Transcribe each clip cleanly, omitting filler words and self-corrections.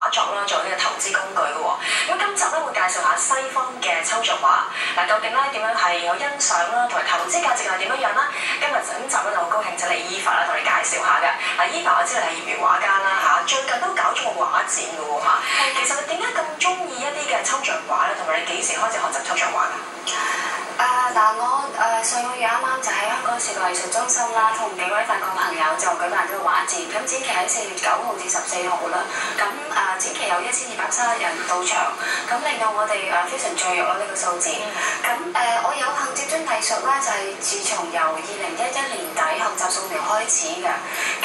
作啦，作為呢個投資工具嘅喎。咁今集咧會介紹下西方嘅抽象畫，嗱究竟咧點樣係有欣賞啦，同埋投資價值係點樣樣啦？今集咧就好高興請嚟 Eva 啦，同你介紹下嘅。嗱 Eva 我知你係業餘畫家啦嚇，最近都搞咗個畫展嘅喎嚇。其實你點解咁中意一啲嘅抽象畫咧？同埋你幾時開始學習抽象畫㗎？ 我上個月啱啱就喺香港視覺藝術中心啦，同幾位法國朋友就舉辦咗個畫展。咁展期喺4月9號至14號啦。咁展期有1230人到場，咁令到我哋非常雀躍咯呢個數字。咁我有幸接觸藝術啦，就係自從由2011年底學習素描開始嘅。咁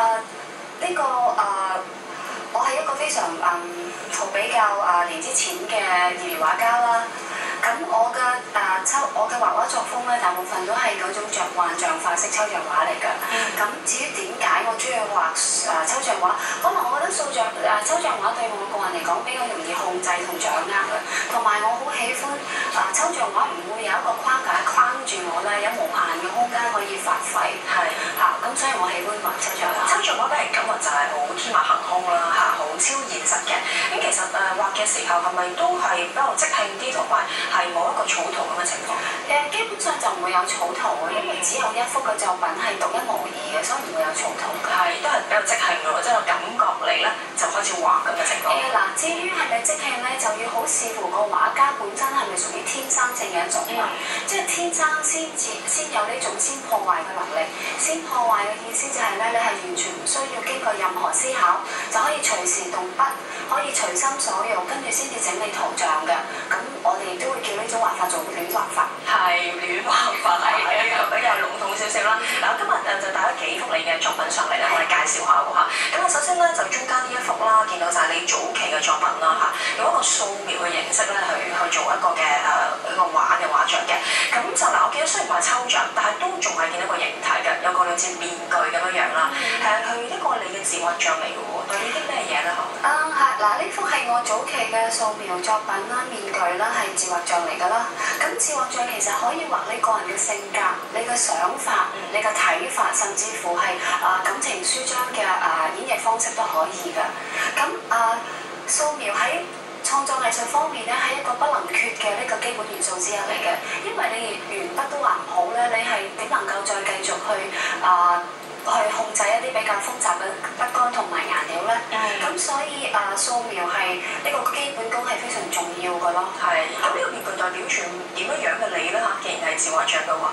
我係一個非常比較年之前嘅業餘畫家啦。咁我嘅畫畫作風咧，大部分都係嗰種着幻象化式抽象畫嚟㗎。咁至於點解我中意畫抽象畫，可能我覺得抽象畫對我個人嚟講比較容易控制同掌握嘅，同埋我好喜歡抽象畫唔會有一個框架框住我咧，有無限嘅空間可以發揮。咁所以我喜歡畫抽象畫。抽象畫俾人感覺就係好天馬行空啦好超現實嘅。咁其實畫嘅時候係咪都係比較即興啲，同埋係冇一個草圖咁嘅情況？ 基本上就唔會有草圖嘅，因為只有一幅嘅作品係獨一無二嘅，所以唔會有草圖嘅。 都係比較即興嘅喎，即係個感覺嚟咧就開始畫咁嘅情況。 至於係咪即興咧，就要好視乎個畫家本身係咪屬於天生性嘅一種啊。即係天生先有呢種先破壞嘅能力。先破壞嘅意思就係咧，你係完全唔需要經過任何思考，就可以隨時動筆，可以隨心所欲，跟住先至整理圖像嘅。咁我哋都會叫呢種畫法做亂畫法。 亂畫法比較籠統少少啦。嗱，今日就帶咗幾幅你嘅作品上嚟咧，我哋介紹下喎嚇。咁首先咧就中間呢一幅啦，見到就係你早期嘅作品啦嚇，用一個素描嘅形式咧去做一個嘅一個畫嘅畫像嘅。咁就嗱，我見到雖然話抽象，但係都仲係見到個形體嘅，有個類似面具咁樣樣啦。佢一個你嘅自畫像嚟嘅喎，對呢啲咩嘢咧？ 呢幅係我早期嘅素描作品啦，面具啦係自畫像嚟㗎啦。咁自畫像其實可以畫你個人嘅性格、你嘅想法、你嘅睇法，甚至乎係感情書章嘅演繹方式都可以㗎。咁素描喺創作藝術方面咧，係一個不能缺嘅呢個基本元素之一嚟嘅。因為你連鉛筆都畫唔好咧，你係點能夠再繼續去控制一啲比較複雜嘅筆桿同埋顏料咧？咁所以素描係呢個基本功係非常重要嘅咯。 咁呢個面具代表住點樣樣嘅你咧嚇？既然係自畫像嘅話，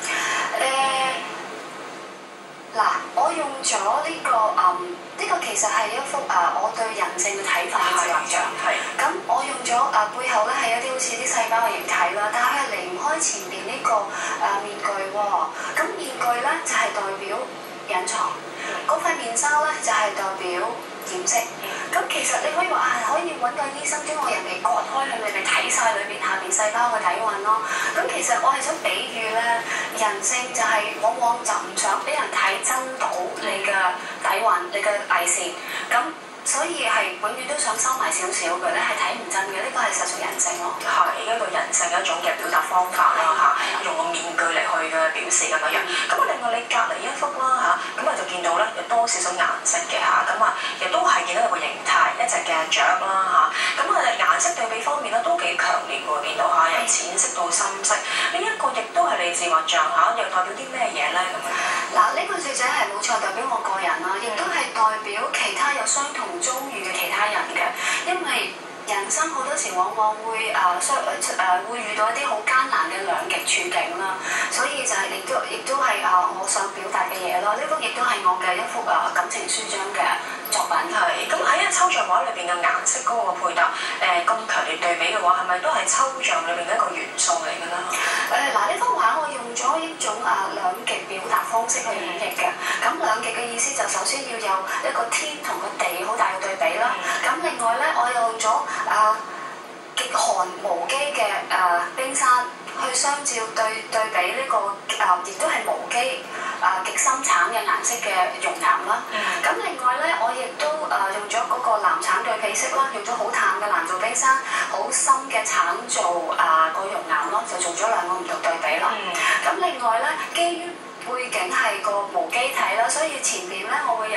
我用咗呢個其實係一幅我對人性嘅睇法嘅自畫像。咁我用咗背後咧係一啲好似啲細胞嘅形體啦，但係佢係離唔開前面呢個面具喎。咁面具咧就係代表隱藏，嗰塊面紗咧就係代表掩飾。咁其實你可以話可以揾個醫生將我人哋割開佢，你咪睇晒裏邊下邊細胞嘅底蘊咯。咁其實我係想比喻咧，人性就係往往就唔想俾人睇真到你嘅底蘊、你嘅偽善。咁所以係永遠都想收埋少少嘅，你係睇唔真嘅，呢個係實屬人性咯。 係一個人性一種嘅表達方法啦嚇，用個面具嚟去嘅表示咁樣樣。咁另外你隔離一幅啦嚇，咁就見到咧有多少少顏色嘅嚇，咁亦都係見到有個形態，一隻嘅雀啦嚇。咁顏色對比方面咧都幾強烈喎，見到由淺色到深色。呢一個亦都係你自畫像嚇，又代表啲咩嘢咧咁樣？ 呢個雀仔係冇錯，代表我個人啦，亦都係代表其他有相同遭遇嘅其他人嘅，因為人生好多時往往會會遇到一啲好艱難嘅兩極處境啦，所以就係亦都係我想表達嘅嘢咯。呢幅亦都係我嘅一幅感情書章嘅作品。 咁喺抽象畫裏邊嘅顏色嗰個配搭咁強烈對比嘅話，係咪都係抽象裏邊嘅一個元素嚟㗎啦？ 呢幅畫我用咗一種兩極表達方式去演繹嘅。咁兩極嘅意思就首先要有一個天同個地好大嘅對比啦。咁另外咧，我又用咗極寒無機嘅冰山去相照對比呢個亦都係無機極深橙嘅顏色嘅熔岩啦。咁另外咧，我亦都用咗嗰個藍橙對比色啦，用咗好淡嘅藍做冰山，好深嘅橙做個熔岩咯，就做咗兩個唔同對比啦。咁另外咧，基於背景係個無機體啦，所以前面咧我會有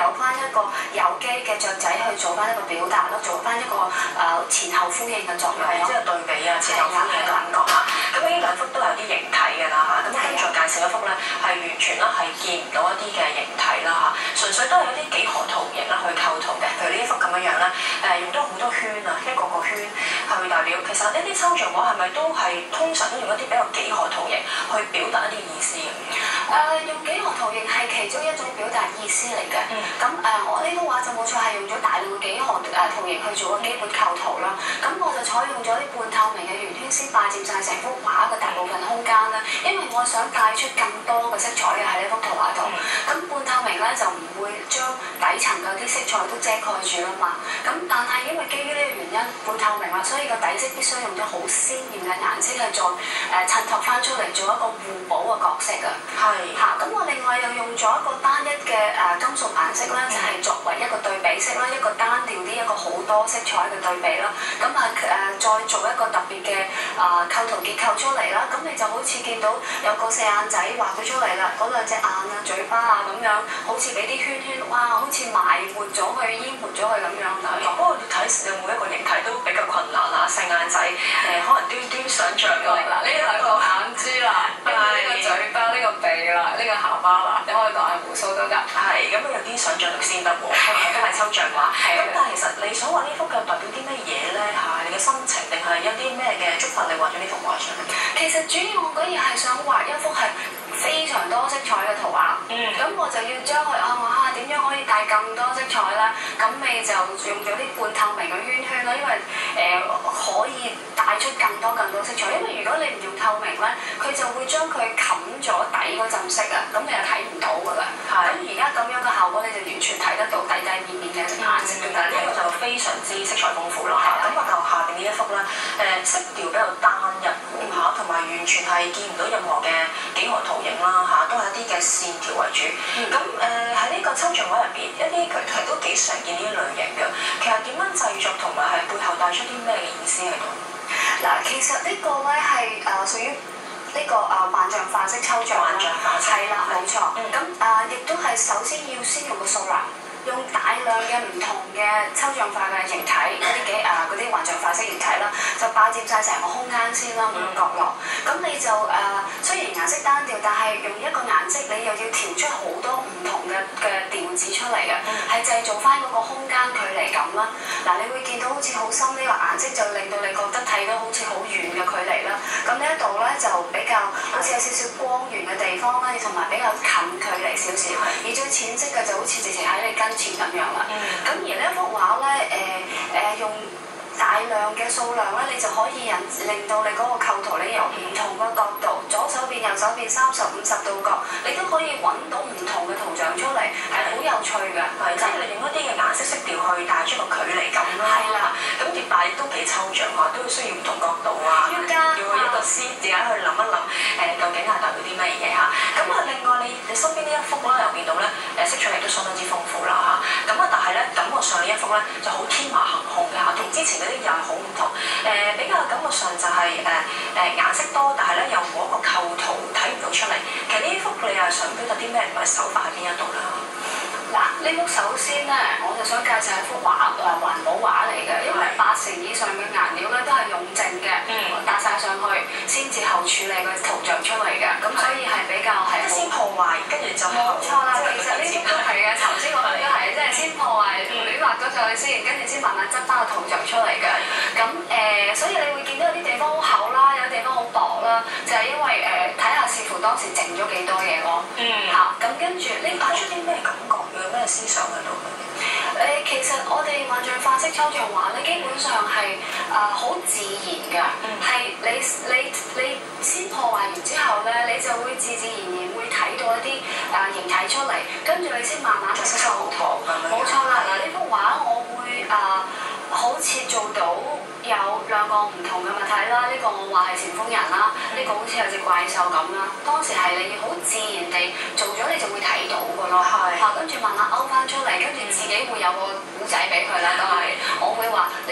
有翻一個有機嘅雀仔去做翻一個表達咯，做翻一個前後呼應嘅作用。 即係對比啊，前後呼應嘅感覺嚇。咁呢兩幅都有啲形體嘅啦嚇。咁跟住介紹一幅咧，係完全啦係見唔到一啲嘅形體啦嚇，純粹都係有啲幾何圖形啦去構圖嘅。譬如呢一幅咁樣咧，用咗好多圈啊，一個個圈去代表。其實呢啲抽象畫係咪都係通常都用一啲比較幾何圖形去表達一啲意思嘅？ 用幾何圖形係其中一種表達意思嚟嘅。咁我呢幅畫就冇錯係用咗大量嘅幾何圖形去做個基本構圖啦。咁我就採用咗啲半透明嘅圓圈先霸佔晒成幅畫嘅大部分空間啦。因為我想帶出更多嘅色彩嘅喺呢幅圖畫度。咁半透明咧就唔會將底層嘅啲色彩都遮蓋住啦嘛。咁但係因為基於呢個原因半透明啦，所以個底色必須用咗好鮮豔嘅顏色係再襯托翻出嚟做一個互補嘅角色啊。係嚇，咁我另外又用咗一個單一嘅金屬顏色啦，就係作為一個對比色啦，一個單調啲，一個好多色彩嘅對比啦。咁再做一個特別嘅構圖結構出嚟啦。咁你就好似見到有個四眼仔畫咗出嚟啦，嗰兩隻眼啊、嘴巴啊咁樣，好似俾啲圈圈，哇，好似埋沒咗佢、淹沒咗佢咁樣。 不過你睇有每一個形體都比較困難啊，四眼仔可能都想像到。 嗱，呢兩個眼珠啦，跟住呢個嘴巴、呢個鼻啦、呢個下巴啦，你可以當係鬍鬚都得。 係，咁有啲想像力先得喎，都係抽象畫。咁但係其實你想畫呢幅嘅代表啲咩嘢咧嚇？你嘅心情定係有啲咩嘅觸發你畫咗呢幅畫出嚟？ 其實主要我嗰日係想畫一幅係非常多色彩嘅圖畫。咁我就要將佢點樣可以帶更多色彩咧？咁你就用咗啲半透明嘅圈圈啦，因為可以帶出更多色彩。因為如果你唔用透明咧，佢就會將佢冚咗底嗰陣色啊，咁你又睇唔到㗎啦。咁而家咁樣嘅效果，你就完全睇得到底面嘅顏色。 但係呢個就非常之色彩豐富啦嚇。咁就下邊呢一幅咧，色調比較單一嚇，同埋完全係見唔到任何嘅幾何圖形啦嚇，都係一啲嘅線條為主。咁喺呢個抽象畫入邊，一啲佢係都幾常見呢類型嘅。其實點樣製作同埋係背後帶出啲咩嘅意思喺度？ 嗱，其實呢個咧係屬於呢個幻象化式抽象啦。幻象化式係啦，冇錯。咁亦都係首先要先用個數量。用大量嘅唔同嘅抽象化嘅形體，嗰啲幻象化式形體啦，就霸佔晒成個空間先啦，每個角落。咁你就雖然顏色單調，但係用一個顏色，你又要調出好多唔同嘅調子出嚟嘅，係製造翻嗰個空間距離感啦。嗱，你會見到好似好深呢個顏色，就令到你覺得睇到好似好遠嘅距離啦。咁呢一度咧就比較好似有少少光源嘅地方啦，同埋比較近距離少少。而最淺色嘅就好似直情喺你跟前咁樣啦。咁而呢一幅畫咧，用大量嘅數量咧，你就可以令到你嗰個構圖，你由唔同嘅角度，左手邊、右手邊30、50度角，你都可以揾到唔同嘅圖像出嚟，係好有趣嘅。 係，即係你用一啲嘅顏色色調去帶出個距離感啦。 係啦。 咁但係都幾抽象啊，都需要唔同角度啊，要一個思自己去諗一諗，究竟係代表啲乜嘢嚇？咁另外你身邊呢一幅啦，又見到咧，色彩亦都相當之豐富啦嚇。咁但係咧，感覺上呢一幅咧就好天馬行空嘅嚇，同之前嗰啲又係好唔同。比較感覺上就係顏色多，但係咧又冇一個構圖睇唔到出嚟。其實呢幅你又想表達啲咩？唔係手法喺邊一度啦？ 嗱，呢幅首先咧，我就想介紹一幅畫，環保畫嚟嘅，因為80%以上嘅顏料咧都係用淨嘅，搭晒上去，先至後處理個圖像出嚟嘅，咁所以係比較係先破壞，跟住就冇錯啦。其實呢幅都係嘅，頭先我哋都係，即係先破壞，亂畫咗上去先，跟住先慢慢執翻個圖像出嚟嘅。咁所以你會見到有啲地方好厚啦，有啲地方好薄啦，就係因為睇下視乎當時剩咗幾多嘢咯。咁跟住你帶出啲咩感覺？有咩思想喺度？其實我哋幻象化式抽象畫咧，基本上係好自然嘅，係你先破壞完之後咧，你就會自然會睇到一啲形體出嚟，跟住你先慢慢去構圖。冇錯啦，嗱呢幅畫我會好似做到有兩個唔同嘅物體啦，呢個我話係旋風人啦，呢個好似有隻怪獸咁啦。當時係你好自然地做咗，你就會睇到㗎咯。跟住慢慢勾翻出嚟，跟住自己會有個故仔俾佢啦。都係我會話你就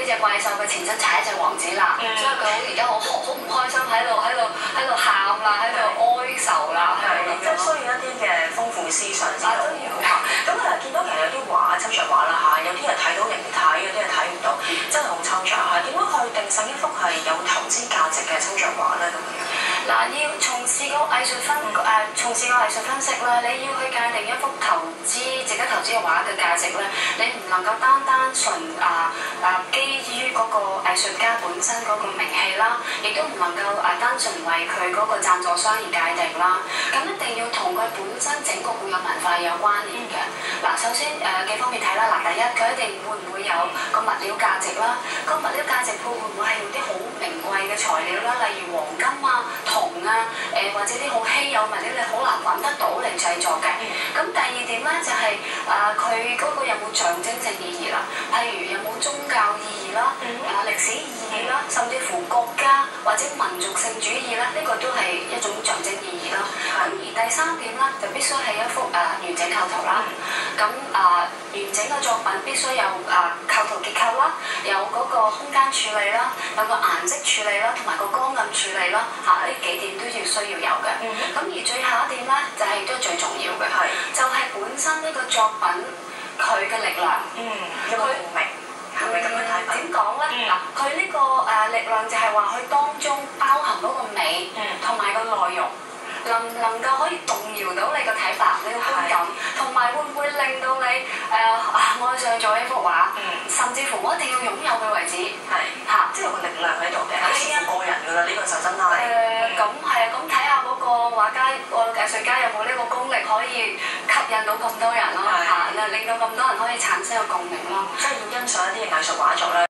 隻怪獸嘅前身踩一隻王子啦，所以佢而家好唔開心，喺度喊啦，喺度哀愁啦， 即係需要一啲嘅豐富思想先到嚇。咁見到其實有啲畫抽象畫啦嚇，有啲人睇到形體，有啲人睇唔到，真係好抽象嚇。點樣去定性一幅係有投資價值嘅抽象畫咧？咁嗱，要從事個藝術分析啦，你要去界定一幅值得投資嘅畫嘅價值咧，你唔能夠單純基於嗰個藝術家本身嗰個名氣啦，亦都唔能夠單純為佢嗰個贊助商而界定啦。咁一定要同佢本身整個固有文化有關聯嘅。嗱，首先幾方面睇啦。嗱，第一佢一定會唔會有個物料價值啦？個物料價值會唔會係用啲好名貴嘅材料啦，例如黃金啊、銅啊，或者啲好稀有物料，你好難揾得到嚟製作嘅。咁第二點咧就係佢嗰個有冇象徵性意義啦，譬如有冇宗教意義啦、歷史意義啦，甚至乎國家或者民族性主義啦，呢個都係一種象徵意義啦。咁而第三點咧就必須係一幅完整構圖啦。咁完整嘅作品必須有構圖結構啦，有嗰個空間處理啦，有個顏色處理啦，同埋個光暗處理啦，呢幾點都要需要有嘅。咁而最後一點咧就係都係最重要嘅，就係本身呢個作品佢嘅力量， 有冇共鳴？係咪咁樣睇法？ 點講咧？嗱，佢呢個力量就係話佢當中包含嗰個美同埋個內容。能唔能夠可以動搖到你個睇法、你個觀感，同埋會唔會令到你愛上咗一幅畫，甚至乎我一定要擁有佢為止， 即係有個力量喺度嘅，係視乎個人㗎啦，呢個就真係。 咁係啊，咁睇下嗰個畫家、個藝術家有冇呢個功力可以吸引到咁多人咯，令到咁多人可以產生個共鳴咯。 即係要欣賞一啲嘅藝術畫作咧。